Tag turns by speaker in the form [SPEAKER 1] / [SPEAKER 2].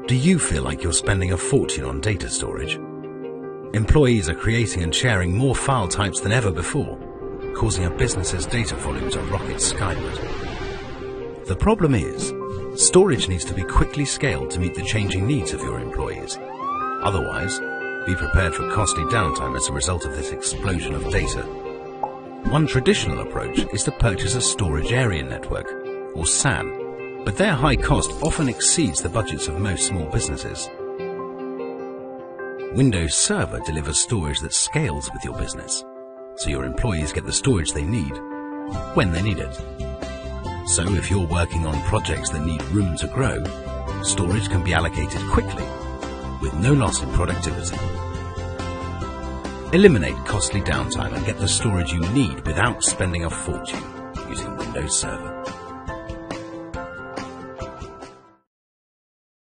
[SPEAKER 1] Do you feel like you're spending a fortune on data storage? Employees are creating and sharing more file types than ever before, causing a business's data volume to rocket skyward. The problem is, storage needs to be quickly scaled to meet the changing needs of your employees. Otherwise, be prepared for costly downtime as a result of this explosion of data. One traditional approach is to purchase a storage area network, or SAN, but their high cost often exceeds the budgets of most small businesses. Windows Server delivers storage that scales with your business, so your employees get the storage they need, when they need it. So if you're working on projects that need room to grow, storage can be allocated quickly, with no loss in productivity. Eliminate costly downtime and get the storage you need without spending a fortune using Windows Server.